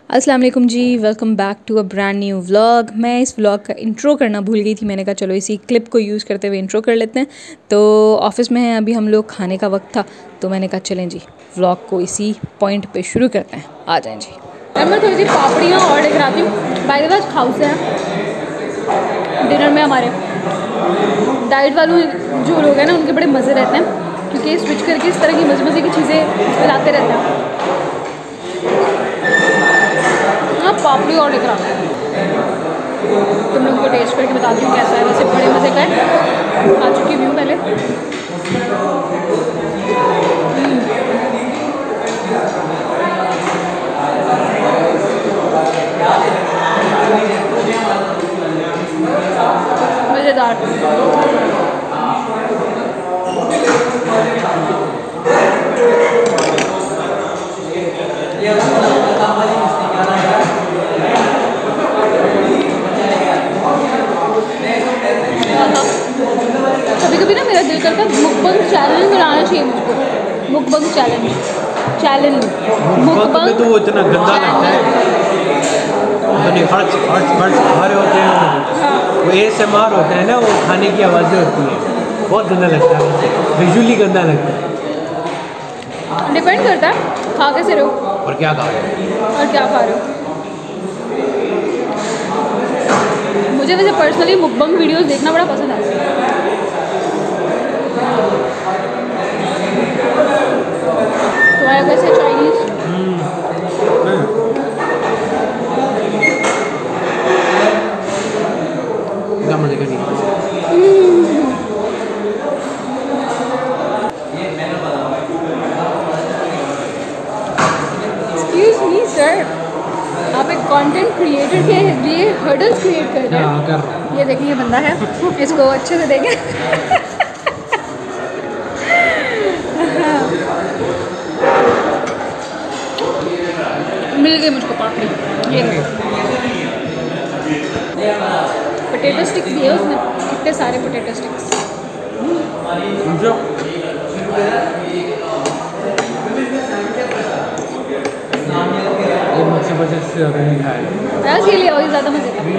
अस्सलाम वालेकुम जी, welcome back to a brand new vlog. मैं इस व्लॉग का इंट्रो करना भूल गई थी। मैंने कहा चलो इसी क्लिप को यूज़ करते हुए इंट्रो कर लेते हैं। तो ऑफिस में हैं अभी हम लोग, खाने का वक्त था तो मैंने कहा चलें जी व्लॉग को इसी पॉइंट पे शुरू करते हैं। आ जाएं जी। मैं थोड़ी सी पापड़ियाँ ऑर्डर कराती हूँ। बाय द वे खाउस है डिनर में हमारे। डाइट वालों जो लोग हैं ना उनके बड़े मज़े रहते हैं क्योंकि स्विच करके इस तरह की मज़े मज़े की चीज़ें लाते रहते हैं। पापड़ी ऑर्डर करा तुम लोगों को टेस्ट करके बताती हूँ कैसा है। वैसे बड़े मज़े का है, खा चुकी भी हूँ पहले। मज़ेदार। कभी कभी ना मेरा दिल करता है मुकबंग चैलेंज बनाना चाहिए मुझको। मुकबंग चैलेंज मुकबंग तो वो इतना गंदा लगता है। खर्च भरे होते हैं वो ASMR होता है ना, वो खाने की आवाज़ें होती हैं, बहुत गंदा लगता है, विजुअली गंदा लगता है। डिपेंड करता है खा कैसे रहे हो और क्या खा रहे हो। मुझे वैसे पर्सनली मुकबंग वीडियोस देखना बड़ा पसंद है। तुम्हारा कैसे चाइनीज? मज़े का नहीं। एक्सक्यूज मी सर, आप एक कंटेंट क्रिएटर के लिए हर्डल्स क्रिएट कर रहे हैं। ये देखिए ये बंदा है, इसको अच्छे से देखें। मिल गई मुझको पापड़ी। ये पोटैटो स्टिक्स दिए उसने, कितने सारे पोटैटो स्टिक्स। के लिए और ज़्यादा मज़े का।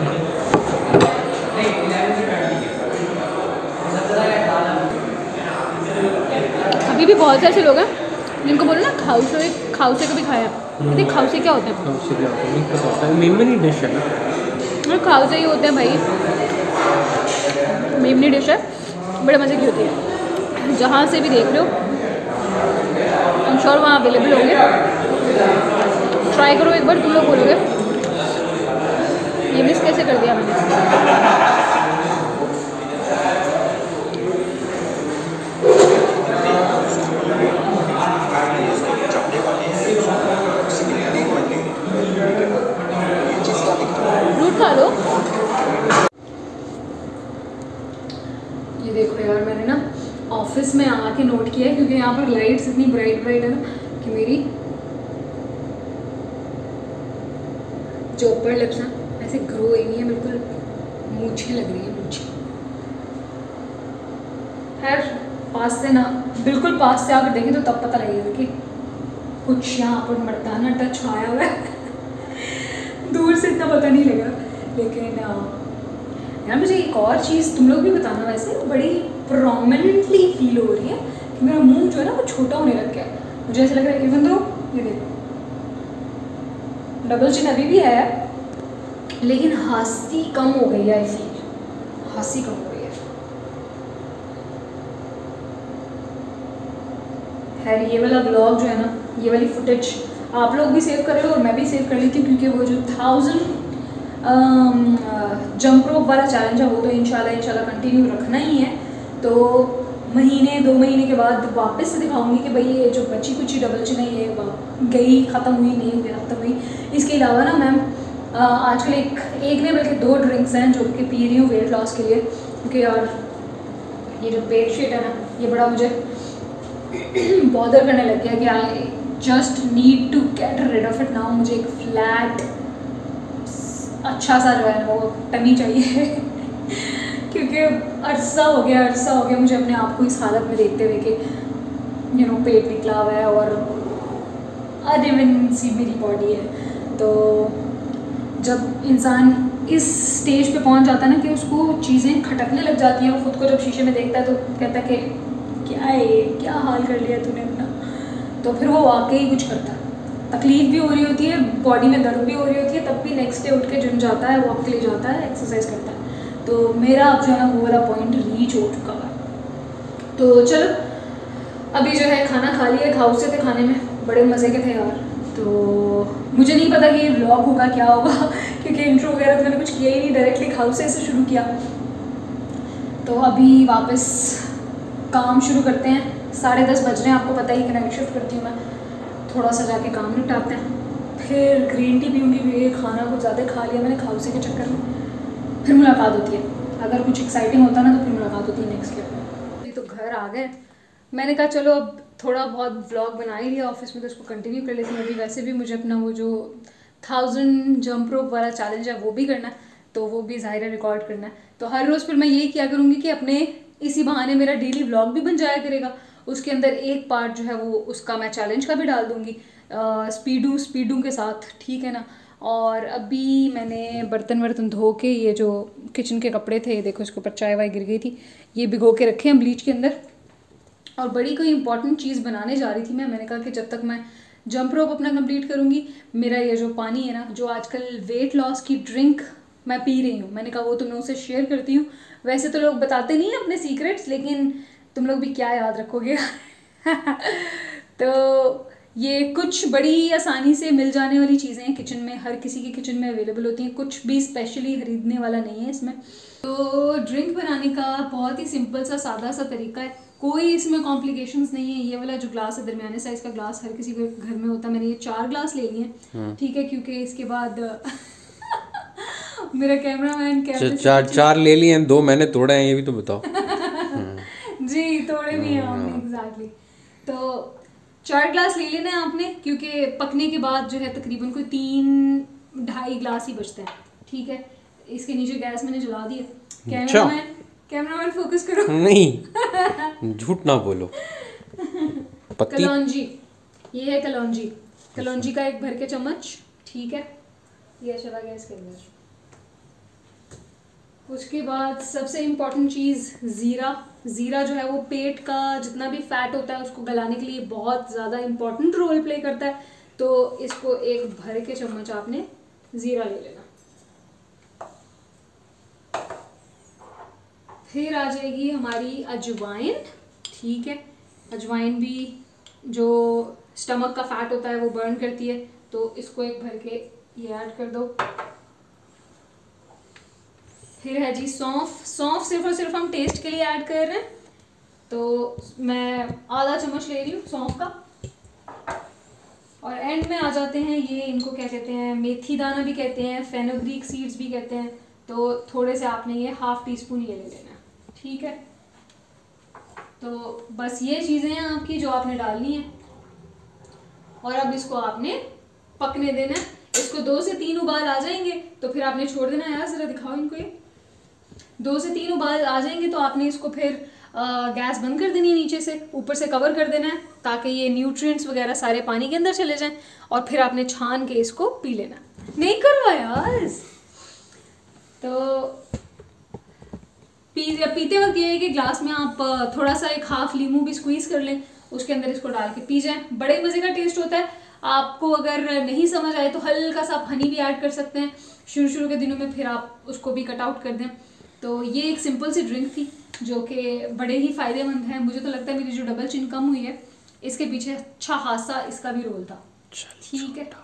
अभी भी बहुत से ऐसे लोग हैं जिनको बोलो ना खाउसे कभी खाया। कहते खाउसे क्या होता है? मेमनी डिश है ना, खाउसे ही होते हैं भाई, मेमनी डिश है, बड़े मज़े की होती है। जहाँ से भी देख रहे हो आई एम श्योर वहाँ अवेलेबल होंगे। ट्राई करो एक बार, तुम लोग बोलोगे ये मिस कैसे कर दिया मैंने। फ्रूट खा लो। ये देखो यार, मैंने ना ऑफिस में आके नोट किया है क्योंकि यहाँ पर लाइट्स इतनी ब्राइट है ना कि मेरी जो अपर लिप्स हैं ऐसे ग्रो ही नहीं है, बिल्कुल मूछें लग रही है मूछें। खैर पास से ना, बिल्कुल पास से आकर देखें तो तब पता लगेगा कि कुछ यहाँ पर मर्दाना टच आया हुआ है। दूर से इतना पता नहीं लगा। लेकिन यार मुझे एक और चीज़ तुम लोग भी बताना, वैसे बड़ी प्रोमिनेंटली फील हो रही है कि मेरा मुंह जो है ना वो छोटा होने लग गया। मुझे ऐसा लग रहा है इवन दो ये देखो डबल चिन अभी भी है लेकिन हंसी कम हो गई है। आई फील हंसी कम हो गई है। खैर ये वाला ब्लॉग जो है ना, ये वाली फुटेज आप लोग भी सेव कर रहे हो और मैं भी सेव कर लेती हूँ क्योंकि वो जो 1000 जंप रोप वाला चैलेंज है वो तो इंशाल्लाह कंटिन्यू रखना ही है। तो महीने 2 महीने के बाद वापस से दिखाऊंगी कि भाई ये जो बची कुची डबल चिन है ये गई, ख़त्म हुई, नहीं हुई, ख़त्म हुई। इसके अलावा ना मैम आजकल एक नहीं बल्कि 2 ड्रिंक्स हैं जो कि पी रही हूँ वेट लॉस के लिए। क्योंकि यार ये जो बेड शीट है ना ये बड़ा मुझे बॉदर करने लग गया कि I just need to get rid of it now. मुझे एक फ्लैट अच्छा सा जो है वो टनी चाहिए क्योंकि अरसा हो गया मुझे अपने आप को इस हालत में देखते हुए कि पेट निकला हुआ है और अनइवन सी मेरी बॉडी है। तो जब इंसान इस स्टेज पे पहुंच जाता है ना कि उसको चीज़ें खटकने लग जाती हैं, वो खुद को जब शीशे में देखता है तो कहता है कि क्या है ये, क्या हाल कर लिया तूने अपना। तो फिर वो वाकई कुछ करता है, तकलीफ भी हो रही होती है, बॉडी में दर्द भी हो रही होती है, तब भी नेक्स्ट डे उठ के जिम जाता है, वॉक के लिए जाता है, एक्सरसाइज करता है। तो मेरा अब जो है ना वो वाला पॉइंट रीच हो चुका है। तो चलो अभी जो है खाना खा लिया, खाउस से थे खाने में, बड़े मज़े के थे यार। तो मुझे नहीं पता कि ये व्लॉग होगा क्या होगा क्योंकि इंट्रो वगैरह तो मैंने कुछ किया ही नहीं, डायरेक्टली खाउस से शुरू किया। तो अभी वापस काम शुरू करते हैं, 10:30 बज रहे हैं, आपको पता ही कि नाइट शिफ्ट करती हूँ मैं। थोड़ा सा जाके काम निपटाते हैं, फिर ग्रीन टी पीऊँगी क्योंकि खाना कुछ ज़्यादा खा लिया मैंने खाउसे के चक्कर में। फिर मुलाकात होती है, अगर कुछ एक्साइटिंग होता ना तो फिर मुलाकात होती है नेक्स्ट ईयर। तो घर आ गए, मैंने कहा चलो अब थोड़ा बहुत व्लॉग बना ही लिया ऑफिस में तो उसको कंटिन्यू कर लेती हूँ। अभी वैसे भी मुझे अपना वो जो 1000 जंप रोप वाला चैलेंज है वो भी करना है, तो वो भी ज़ाहिर है रिकॉर्ड करना है। तो हर रोज़ फिर मैं यही किया करूँगी कि अपने इसी बहाने मेरा डेली व्लॉग भी बन जाया करेगा, उसके अंदर एक पार्ट जो है वो उसका मैं चैलेंज का भी डाल दूँगी स्पीडू के साथ, ठीक है ना। और अभी मैंने बर्तन वर्तन धो के ये जो किचन के कपड़े थे, देखो इसके ऊपर चाय वाय गिर गई थी, ये भिगो के रखे हैं ब्लीच के अंदर। और बड़ी कोई इंपॉर्टेंट चीज़ बनाने जा रही थी मैंने कहा कि जब तक मैं जंप रोप अपना कंप्लीट करूँगी, मेरा ये जो पानी है ना, जो आजकल वेट लॉस की ड्रिंक मैं पी रही हूँ, मैंने कहा वो तुम लोगों से शेयर करती हूँ। वैसे तो लोग बताते नहीं हैं अपने सीक्रेट्स, लेकिन तुम लोग भी क्या याद रखोगे तो ये कुछ बड़ी आसानी से मिल जाने वाली चीज़ें हैं किचन में, हर किसी के किचन में अवेलेबल होती हैं, कुछ भी स्पेशली खरीदने वाला नहीं है इसमें। तो ड्रिंक बनाने का बहुत ही सिंपल सा सादा सा तरीका है, कोई इसमें कॉम्प्लिकेशंस नहीं है। ये वाला जो ग्लास है, दरमियाने साइज का ग्लास हर किसी के घर में होता है, मैंने ये 4 ग्लास ले लिए हैं, ठीक है, क्योंकि इसके बाद मेरा कैमरामैन चार ले लिए हैं, 2 मैंने तोड़े हैं, ये भी तो बताओ जी तोड़े भी हैं हमने, एग्जैक्टली। तो 4 ग्लास ले लेना है आपने, क्योंकि पकने के बाद जो है तकरीबन कोई 3-2.5 ग्लास ही बचते हैं, ठीक है। इसके नीचे गैस मैंने जला दी है। कैमरामैन फोकस करो। नहीं झूठ ना बोलो। कलौंजी, ये है कलौंजी, कलौंजी का एक भर के चम्मच, ठीक है, ये चला गया इसके अंदर। उसके बाद सबसे इम्पोर्टेंट चीज़ ज़ीरा। ज़ीरा जो है वो पेट का जितना भी फैट होता है उसको गलाने के लिए बहुत ज़्यादा इम्पोर्टेंट रोल प्ले करता है। तो इसको एक भर के चम्मच आपने ज़ीरा ले लेना। फिर आ जाएगी हमारी अजवाइन, ठीक है। अजवाइन भी जो स्टमक का फैट होता है वो बर्न करती है, तो इसको एक भर के ये ऐड कर दो। फिर है जी सौंफ। सौंफ सिर्फ और सिर्फ हम टेस्ट के लिए ऐड कर रहे हैं, तो मैं आधा चम्मच ले रही हूँ सौंफ का। और एंड में आ जाते हैं ये, इनको क्या कहते हैं, मेथी दाना भी कहते हैं, फेनुग्रीक सीड्स भी कहते हैं। तो थोड़े से आपने ये ½ टीस्पून ये ले लेना, ठीक है। तो बस ये चीज़ें हैं आपकी जो आपने डालनी है, और अब इसको आपने पकने देना है। इसको 2 से 3 उबाल आ जाएंगे तो फिर आपने छोड़ देना है। यार ज़रा दिखाओ इनको, ये 2 से 3 उबाल आ जाएंगे तो आपने इसको फिर गैस बंद कर देनी है, नीचे से ऊपर से कवर कर देना है ताकि ये न्यूट्रिएंट्स वगैरह सारे पानी के अंदर चले जाएं, और फिर आपने छान के इसको पी लेना। नहीं करवा यार। तो पीते वक्त ये है कि ग्लास में आप थोड़ा सा एक ½ लीमू भी स्क्वीज कर लें, उसके अंदर इसको डाल के पी जाएं, बड़े मज़े का टेस्ट होता है। आपको अगर नहीं समझ आए तो हल्का सा आप हनी भी ऐड कर सकते हैं शुरू के दिनों में, फिर आप उसको भी कट आउट कर दें। तो ये एक सिंपल सी ड्रिंक थी जो कि बड़े ही फ़ायदेमंद है। मुझे तो लगता है मेरी जो डबल चिन कम हुई है इसके पीछे अच्छा खासा इसका भी रोल था, ठीक है।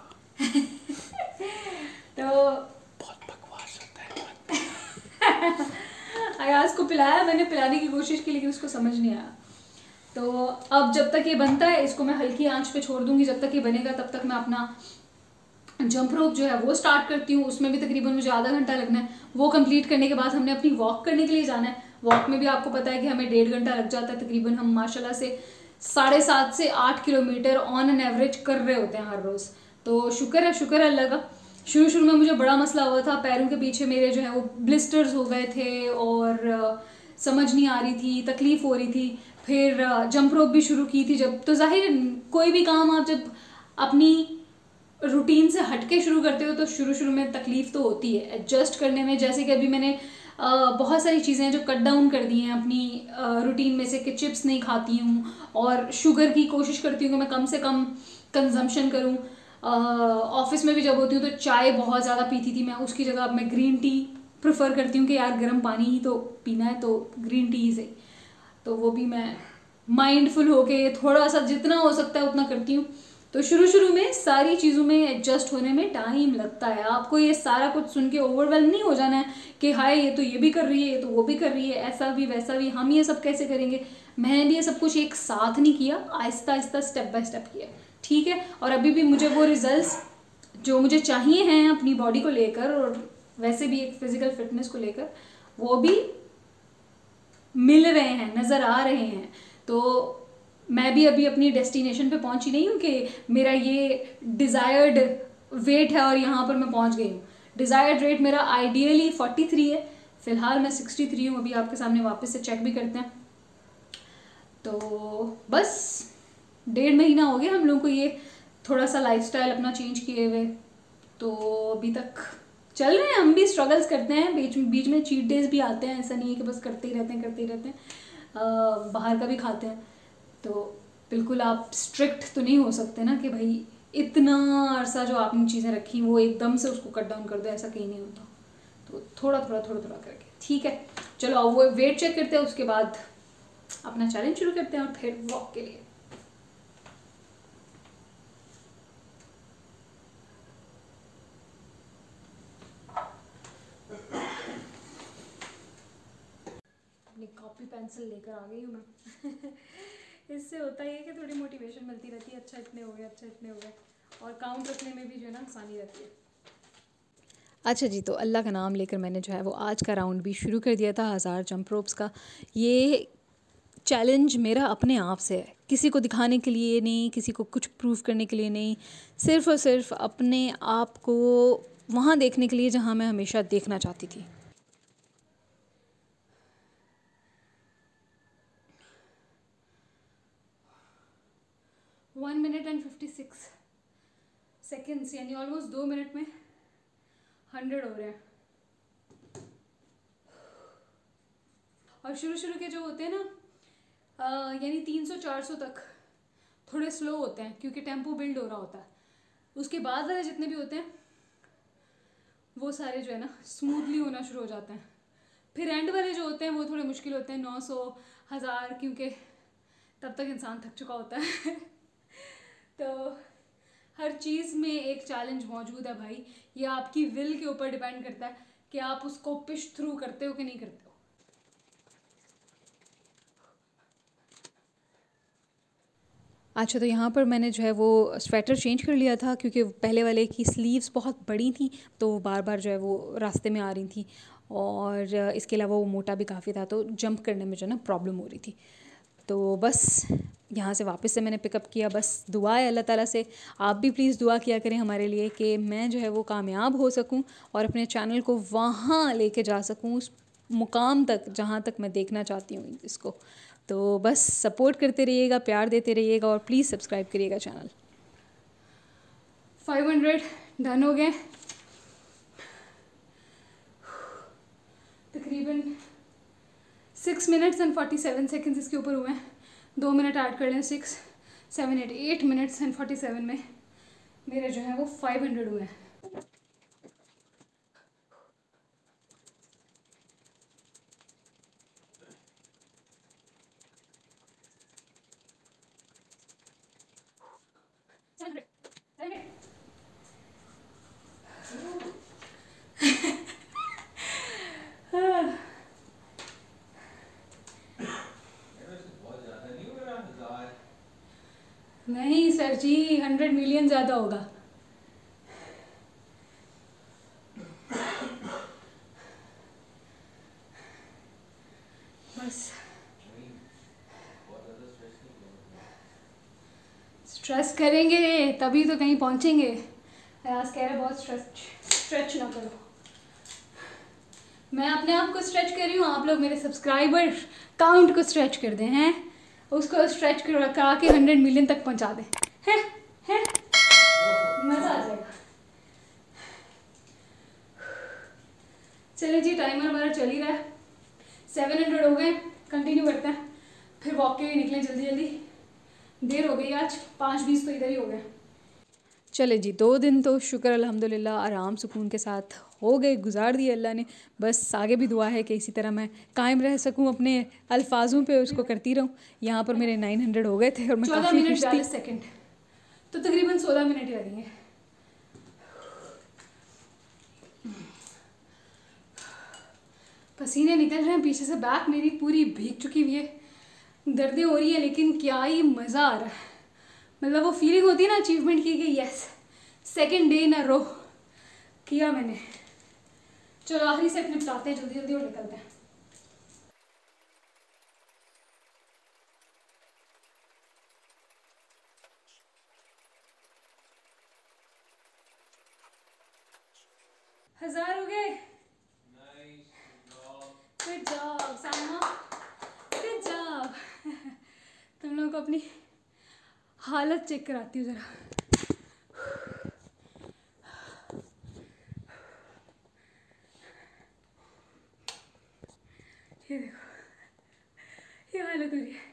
तो बहुत बकवास होता है। अयाज को पिलाया मैंने, पिलाने की कोशिश की लेकिन उसको समझ नहीं आया। तो अब जब तक ये बनता है इसको मैं हल्की आंच पे छोड़ दूंगी, जब तक ये बनेगा तब तक मैं अपना जंप रोप जो है वो स्टार्ट करती हूँ। उसमें भी तकरीबन मुझे आधा घंटा लगना है। वो कंप्लीट करने के बाद हमने अपनी वॉक करने के लिए जाना है। वॉक में भी आपको पता है कि हमें 1.5 घंटा लग जाता है तकरीबन। हम माशाल्लाह से 7.5 से 8 किलोमीटर ऑन एन एवरेज कर रहे होते हैं हर रोज़। तो शुक्र है अल्लाह का। शुरू में मुझे बड़ा मसला हुआ था, पैरों के पीछे मेरे जो है वो ब्लिस्टर्स हो गए थे और समझ नहीं आ रही थी, तकलीफ़ हो रही थी। फिर जंप रोप भी शुरू की थी जब, तो जाहिर कोई भी काम आप जब अपनी रूटीन से हटके शुरू करते हो तो शुरू में तकलीफ़ तो होती है एडजस्ट करने में। जैसे कि अभी मैंने बहुत सारी चीज़ें हैं जो कट डाउन कर दी हैं अपनी रूटीन में से, कि चिप्स नहीं खाती हूँ और शुगर की कोशिश करती हूँ कि मैं कम से कम कंजम्पशन करूँ। ऑफिस में भी जब होती हूँ तो चाय बहुत ज़्यादा पीती थी मैं, उसकी जगह अब मैं ग्रीन टी प्रेफर करती हूँ कि यार गर्म पानी ही तो पीना है तो ग्रीन टी ही सही। तो वो भी मैं माइंडफुल होके थोड़ा सा जितना हो सकता है उतना करती हूँ। तो शुरू में सारी चीज़ों में एडजस्ट होने में टाइम लगता है। आपको ये सारा कुछ सुन के ओवरवेल्म नहीं हो जाना है कि हाय ये तो ये भी कर रही है, ये तो वो भी कर रही है, ऐसा भी वैसा भी, हम ये सब कैसे करेंगे। मैंने भी ये सब कुछ एक साथ नहीं किया, Aahista Aahista step by step किया, ठीक है। और अभी भी मुझे वो रिजल्ट्स जो मुझे चाहिए हैं अपनी बॉडी को लेकर और वैसे भी एक फिजिकल फिटनेस को लेकर वो भी मिल रहे हैं, नज़र आ रहे हैं। तो मैं भी अभी अपनी डेस्टिनेशन पे पहुंची नहीं हूँ कि मेरा ये डिज़ायर्ड वेट है और यहाँ पर मैं पहुंच गई हूँ। डिज़ायर्ड वेट मेरा आइडियली 43 है, फ़िलहाल मैं 63 हूँ। अभी आपके सामने वापस से चेक भी करते हैं। तो बस 1.5 महीना हो गया हम लोग को ये थोड़ा सा लाइफस्टाइल अपना चेंज किए हुए। तो अभी तक चल रहे हैं, हम भी स्ट्रगल्स करते हैं, बीच में चीट डेज भी आते हैं। ऐसा नहीं है कि बस करते ही रहते हैं। बाहर का भी खाते हैं। तो बिल्कुल आप स्ट्रिक्ट तो नहीं हो सकते ना कि भाई इतना अरसा जो आपने चीज़ें रखी वो एकदम से उसको कट डाउन कर दो, ऐसा कहीं नहीं होता। तो थोड़ा करके, ठीक है। चलो अब वो वेट चेक करते हैं, उसके बाद अपना चैलेंज शुरू करते हैं और फिर वॉक के लिए। अपनी कॉपी पेंसिल लेकर आ गई हूँ मैं। इससे होता ही है कि थोड़ी मोटिवेशन मिलती रहती है, अच्छा इतने हो गए, और काउंट रखने में भी जो है ना आसानी रहती है। अच्छा जी, तो अल्लाह का नाम लेकर मैंने जो है वो आज का राउंड भी शुरू कर दिया था 1000 जंप रोप्स का। ये चैलेंज मेरा अपने आप से है, किसी को दिखाने के लिए नहीं, किसी को कुछ प्रूव करने के लिए नहीं, सिर्फ़ और सिर्फ अपने आप को वहाँ देखने के लिए जहाँ मैं हमेशा देखना चाहती थी। वन मिनट एंड 56 सेकेंड्स, यानी ऑलमोस्ट 2 मिनट में 100 हो रहे हैं। और शुरू के जो होते हैं ना यानी 300-400 तक थोड़े स्लो होते हैं क्योंकि टेम्पो बिल्ड हो रहा होता है। उसके बाद वाले जितने भी होते हैं वो सारे जो है ना स्मूथली होना शुरू हो जाते हैं। फिर एंड वाले जो होते हैं वो थोड़े मुश्किल होते हैं, 900, 1000, क्योंकि तब तक इंसान थक चुका होता है। तो हर चीज़ में एक चैलेंज मौजूद है भाई। ये आपकी विल के ऊपर डिपेंड करता है कि आप उसको पुश थ्रू करते हो कि नहीं करते हो। अच्छा, तो यहाँ पर मैंने जो है वो स्वेटर चेंज कर लिया था क्योंकि पहले वाले की स्लीव्स बहुत बड़ी थी तो बार बार जो है वो रास्ते में आ रही थी, और इसके अलावा वो मोटा भी काफ़ी था तो जंप करने में जो है ना प्रॉब्लम हो रही थी। तो बस यहाँ से वापस से मैंने पिकअप किया। बस दुआ है अल्लाह ताला से, आप भी प्लीज़ दुआ किया करें हमारे लिए कि मैं जो है वो कामयाब हो सकूँ और अपने चैनल को वहाँ लेके जा सकूँ, उस मुकाम तक जहाँ तक मैं देखना चाहती हूँ इसको। तो बस सपोर्ट करते रहिएगा, प्यार देते रहिएगा और प्लीज़ सब्सक्राइब करिएगा चैनल। 500 डन हो गए, तकरीबन 6 मिनट्स एंड 47 सेकेंड्स इसके ऊपर हुए हैं। 2 मिनट ऐड कर लें, 6, 7, 8 मिनट्स एंड 47 में मेरे जो है वो 500 हुए हैं। नहीं सर जी, 100 मिलियन ज़्यादा होगा। बस स्ट्रेस करेंगे तभी तो कहीं पहुंचेंगे। अयाज कह रहे बहुत स्ट्रेच ना करो। मैं अपने आप को स्ट्रेच कर रही हूँ, आप लोग मेरे सब्सक्राइबर काउंट को स्ट्रेच कर दें, हैं उसको स्ट्रेच करा के 100 मिलियन तक पहुँचा दें, हैं मज़ा आ जाएगा। चलिए जी, टाइमर हमारा चल ही रहा है, 700 हो गए, कंटिन्यू करते हैं, फिर वॉक के लिए निकलें जल्दी जल्दी, देर हो गई आज, 5:20 तो इधर ही हो गए। चले जी, 2 दिन तो शुक्र अल्हम्दुलिल्लाह आराम सुकून के साथ हो गए, गुजार दिए अल्लाह ने। बस आगे भी दुआ है कि इसी तरह मैं कायम रह सकूं अपने अल्फाजों पे, उसको करती रहूं। यहाँ पर मेरे 900 हो गए थे और मैं 14 मिनट 42 सेकेंड, तो तकरीबन 16 मिनट ही लगेंगे। पसीने निकल रहे हैं पीछे से, बैक मेरी पूरी भीग चुकी हुई है, दर्दें हो रही है, लेकिन क्या ही मज़ा आ रहा है। मतलब वो फीलिंग होती है ना अचीवमेंट की कि yes, second day in a row किया मैंने। चलो आखिरी सेट निपटाते हैं जल्दी जल्दी और निकलते हैं। हजार हो गए। Good job Saima, good job. तुम लोगों को अपनी हालत चेक कराती हूँ ज़रा। ये देखो, ये हालत हो रही है।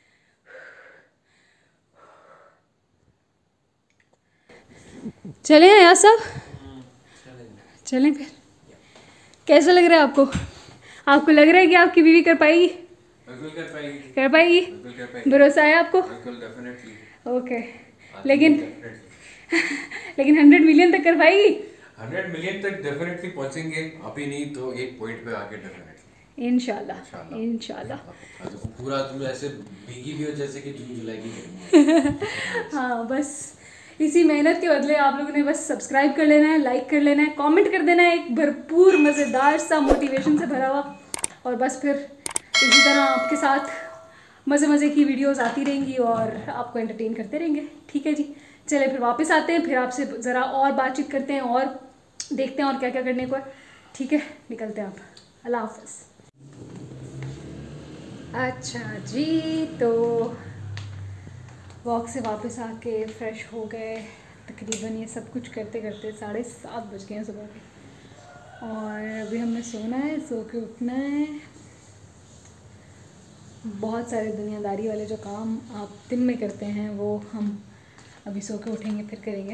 चलें यार सब, चलें फिर। कैसा लग रहा है आपको? आपको लग रहा है कि आपकी बीवी कर पाएगी? बिल्कुल कर पाएगी। कर पाएगी? बिल्कुल कर पाएगी। भरोसा है आपको? बिल्कुल, डेफिनेटली। ओके, लेकिन 100 मिलियन तक कर पाएगी? 100 मिलियन तक डेफिनेटली पहुंचेंगे, अभी नहीं तो एक पॉइंट पे आके डेफिनेटली। इंशाल्लाह इंशाल्लाह। पूरा तुम ऐसे भीगी भी हो जैसे कि जून जुलाई की गर्मी। हाँ, बस इसी मेहनत के बदले आप लोगों ने बस सब्सक्राइब कर लेना है, लाइक कर लेना है, कमेंट कर देना है एक भरपूर मज़ेदार सा मोटिवेशन से भरा हुआ, और बस फिर इसी तरह आपके साथ मज़े मज़े की वीडियोस आती रहेंगी और आपको एंटरटेन करते रहेंगे। ठीक है जी, चले फिर वापस आते हैं, फिर आपसे ज़रा और बातचीत करते हैं और देखते हैं और क्या क्या करने को है। ठीक है, निकलते हैं आप। अल्लाह हाफ़िज़। अच्छा जी, तो वॉक से वापस आके फ़्रेश हो गए, तकरीबन ये सब कुछ करते करते 7:30 बज गए हैं सुबह के, और अभी हमने सोना है, सो के उठना है। बहुत सारे दुनियादारी वाले जो काम आप दिन में करते हैं वो हम अभी सो के उठेंगे फिर करेंगे।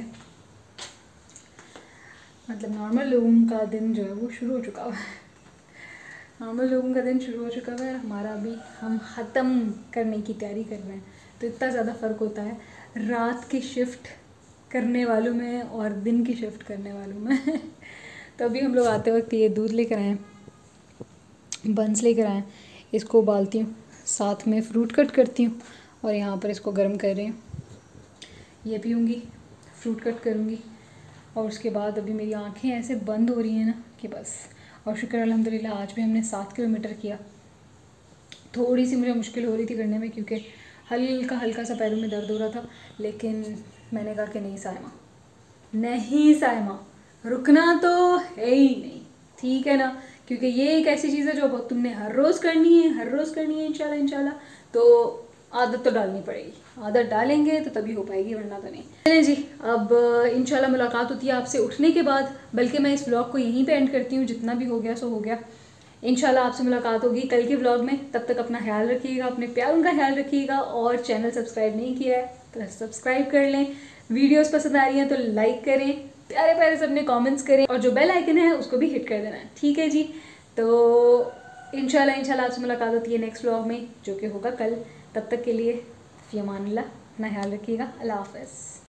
मतलब नॉर्मल लोगों का दिन जो है वो शुरू हो चुका है, नॉर्मल लोगों का दिन शुरू हो चुका है, हमारा अभी हम ख़त्म करने की तैयारी कर रहे हैं। तो इतना ज़्यादा फ़र्क होता है रात की शिफ्ट करने वालों में और दिन की शिफ्ट करने वालों में। तो अभी हम लोग आते वक्त ये दूध लेकर आए, बंस लेकर आए, इसको उबालती हूँ, साथ में फ्रूट कट करती हूँ और यहाँ पर इसको गर्म कर रही हूँ। ये पीऊँगी, फ्रूट कट करूँगी, और उसके बाद अभी मेरी आँखें ऐसे बंद हो रही हैं ना कि बस। और शुक्र अल्हम्दुलिल्लाह आज भी हमने 7 किलोमीटर किया। थोड़ी सी मुझे मुश्किल हो रही थी करने में क्योंकि हल्का सा पैरों में दर्द हो रहा था, लेकिन मैंने कहा कि नहीं साइमा, रुकना तो है ही नहीं, ठीक है ना, क्योंकि ये एक ऐसी चीज़ है जो अब तुमने हर रोज़ करनी है इंशाल्लाह। तो आदत तो डालनी पड़ेगी, आदत डालेंगे तो तभी हो पाएगी, वरना तो नहीं। चलें जी, अब इंशाल्लाह मुलाकात होती है आपसे उठने के बाद, बल्कि मैं इस व्लॉग को यहीं पे एंड करती हूँ, जितना भी हो गया सो हो गया। इंशाल्लाह आपसे मुलाकात होगी कल के व्लॉग में। तब तक अपना ख्याल रखिएगा, अपने प्यारों का ख्याल रखिएगा, और चैनल सब्सक्राइब नहीं किया है तो सब्सक्राइब कर लें। वीडियोस पसंद आ रही हैं तो लाइक करें, प्यारे प्यारे से अपने कमेंट्स करें, और जो बेल आइकन है उसको भी हिट कर देना है। ठीक है जी, तो इंशाल्लाह आपसे मुलाकात होती है नेक्स्ट व्लॉग में, जो कि होगा कल। तब तक के लिए फ़ी अमानिल्लाह, अपना ख्याल रखिएगा। अल्लाह हाफ़िज़।